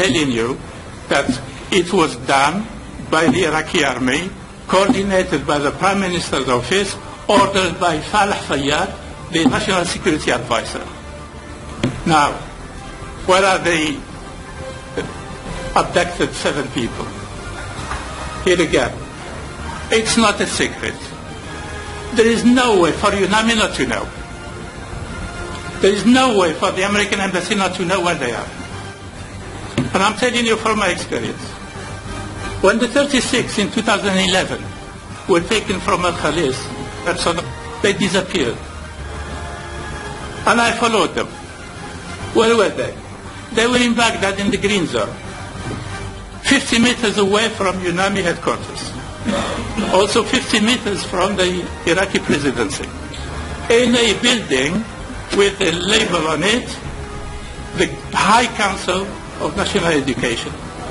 telling you that it was done by the Iraqi army, coordinated by the Prime Minister's office, ordered by Falah Fayyad, the National Security Advisor. Now, where are the abducted 7 people? Here again, it's not a secret. There is no way for UNAMI not to know. There is no way for the American embassy not to know where they are. And I'm telling you from my experience. When the 36 in 2011 were taken from Al-Khalis, they disappeared. And I followed them. Where were they? They were in Baghdad in the Green Zone, 50 meters away from UNAMI headquarters. Also 50 meters from the Iraqi presidency. In a building with a label on it, the High Council of National Education.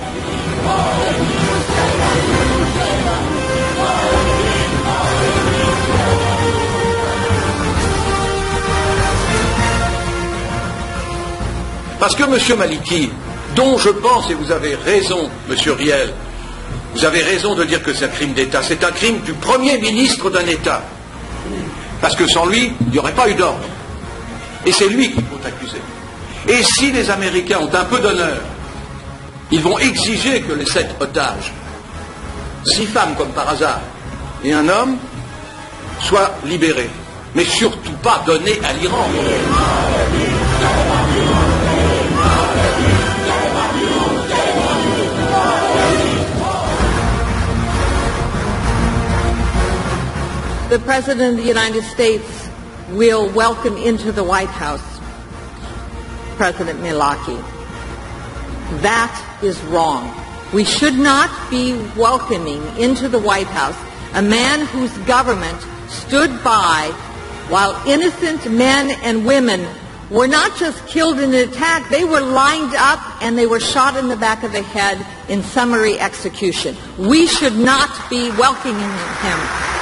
Parce que M. Maliki, dont je pense, et vous avez raison, M. Riel, vous avez raison de dire que c'est un crime d'État, c'est un crime du Premier ministre d'un État. Parce que sans lui, il n'y aurait pas eu d'ordre. Et c'est lui qu'il faut accuser. Et si les Américains ont un peu d'honneur, ils vont exiger que les 7 otages, 6 femmes comme par hasard, et un homme, soient libérés. Mais surtout pas donnés à l'Iran. The President of the United States will welcome into the White House President Maliki. That is wrong. We should not be welcoming into the White House a man whose government stood by while innocent men and women were not just killed in an attack, they were lined up and they were shot in the back of the head in summary execution. We should not be welcoming him.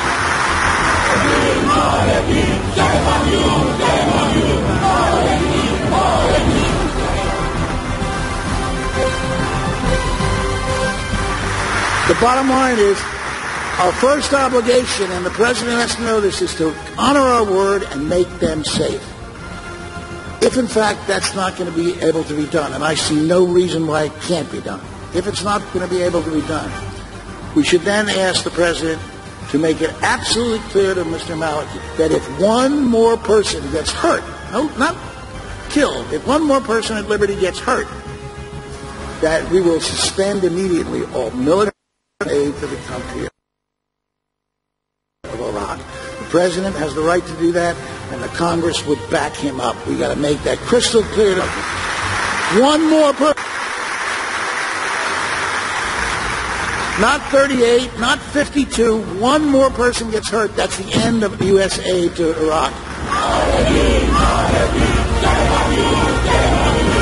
The bottom line is, our first obligation, and the President has to know this, is to honor our word and make them safe. If, in fact, that's not going to be able to be done, and I see no reason why it can't be done, if it's not going to be able to be done, we should then ask the President to make it absolutely clear to Mr. Maliki that if one more person gets hurt, no, not killed, if one more person at liberty gets hurt, that we will suspend immediately all military aid to the country of Iraq. The President has the right to do that, and the Congress would back him up. We got to make that crystal clear. One more person. Not 38, not 52. One more person gets hurt. That's the end of U.S. aid to Iraq.